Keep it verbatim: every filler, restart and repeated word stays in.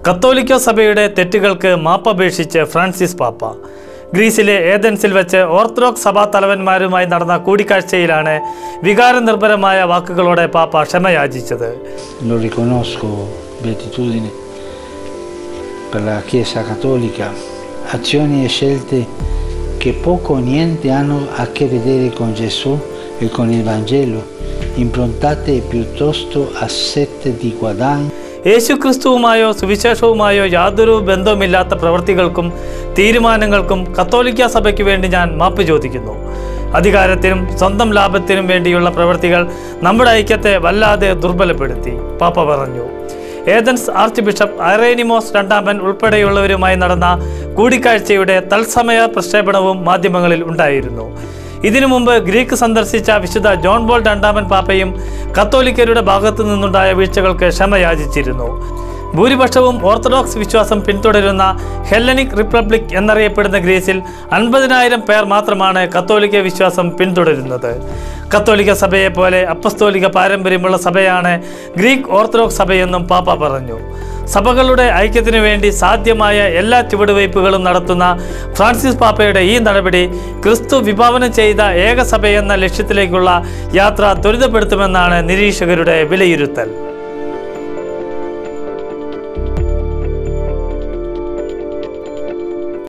കത്തോലിക്ക സഭയുടെ തെറ്റുകൾക്ക് മാപ്പപേക്ഷിച്ച് ഫ്രാൻസിസ് പാപ്പ. ഗ്രീസിലെ ഏതൻസിൽ വെച്ച് ഓർത്തഡോക്സ് സഭാ തലവന്മാരുമായി നടന്ന കൂടിക്കാഴ്ചയിലാണ് വികാരനിർഭരമായ വാക്കുകളോടെ പാപ്പ ക്ഷമയാചിച്ചത്. Lo riconosco beatitudine per la Chiesa Cattolica, azioni e scelte che poco o niente hanno a che vedere con Gesù e con il Vangelo, improntate piuttosto a sette di guadagno. യേശു ക്രിസ്തുവുമായോ സുവിശേഷവുമായോ യാതൊരു ബന്ധവുമില്ലാത്ത പ്രവൃത്തികൾക്കും തീരുമാനങ്ങൾക്കും കത്തോലിക്ക സഭയ്ക്ക് വേണ്ടി ഞാൻ മാപ്പ് ചോദിക്കുന്നു. അധികാരത്തിനും സ്വന്തം ലാഭത്തിനും വേണ്ടിയുള്ള പ്രവൃത്തികൾ നമ്മുടെ ഐക്യത്തെ വല്ലാതെ ദുർബലപ്പെടുത്തി, പാപ്പ പറഞ്ഞു. ഏതൻസ് ആർച്ച് ബിഷപ്പ് ഐറേനിമോസ് രണ്ടാമൻ ഉൾപ്പെടെയുള്ളവരുമായി നടന്ന കൂടിക്കാഴ്ചയുടെ തത്സമയ പ്രക്ഷേപണവും മാധ്യമങ്ങളിൽ ഉണ്ടായിരുന്നു. ഇതിനു മുമ്പ് ഗ്രീക്ക് സന്ദർശിച്ച വിശുദ്ധ ജോൺ പോൾ രണ്ടാമൻ പാപ്പയും കത്തോലിക്കരുടെ ഭാഗത്തു നിന്നുണ്ടായ വീഴ്ചകൾക്ക് ക്ഷമയാചിച്ചിരുന്നു. ഭൂരിപക്ഷവും ഓർത്തഡോക്സ് വിശ്വാസം പിന്തുടരുന്ന ഹെല്ലനിക് റിപ്പബ്ലിക് എന്നറിയപ്പെടുന്ന ഗ്രീസിൽ അൻപതിനായിരം പേർ മാത്രമാണ് കത്തോലിക്ക വിശ്വാസം പിന്തുടരുന്നത്. കത്തോലിക്ക സഭയെ പോലെ അപ്പസ്തോലിക പാരമ്പര്യമുള്ള സഭയാണ് ഗ്രീക്ക് ഓർത്തഡോക്സ് സഭയെന്നും പാപ്പ പറഞ്ഞു. സഭകളുടെ ഐക്യത്തിനു വേണ്ടി സാധ്യമായ എല്ലാ ചുവടുവയ്പ്പുകളും നടത്തുന്ന ഫ്രാൻസിസ് പാപ്പയുടെ ഈ നടപടി ക്രിസ്തു വിഭാവനം ചെയ്ത ഏകസഭയെന്ന ലക്ഷ്യത്തിലേക്കുള്ള യാത്ര ത്വരിതപ്പെടുത്തുമെന്നാണ് നിരീക്ഷകരുടെ വിലയിരുത്തൽ.